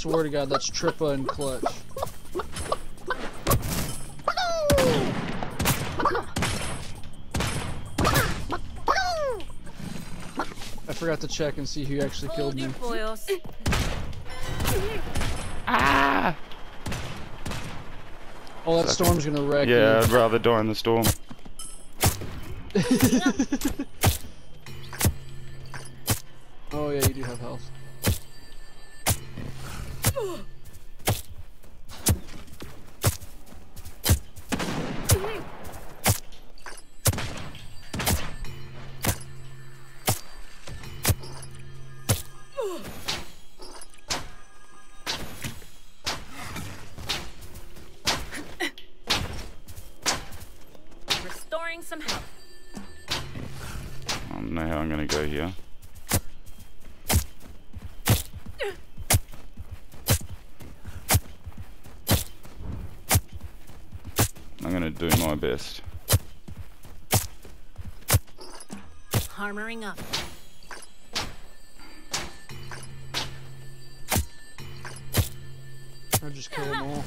swear to God, that's Trippa and Clutch. I forgot to check and see who actually killed me. Ah! Oh, that storm's gonna wreck you. Yeah, I'd rather die in the storm. Oh yeah, you do have health. Restoring some health. I don't know how I'm gonna go here. I'm gonna do my best. Armoring up. Or just kill them all.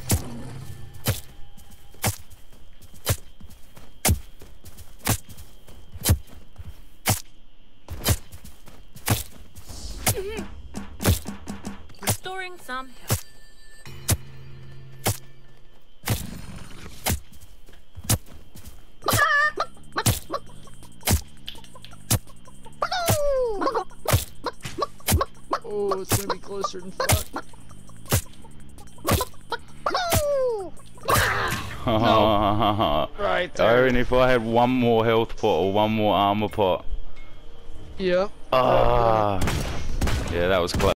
Restoring some health. Oh, it's gonna be closer than fuck. No. Right there. Oh, and if I had one more health pot or one more armor pot. Yep. Ah. Yeah, that was close.